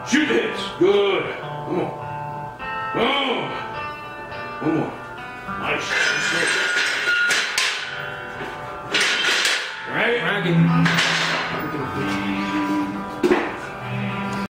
Shoot the hips. Good. Come on. Oh. One more. Nice. Right? Dragon.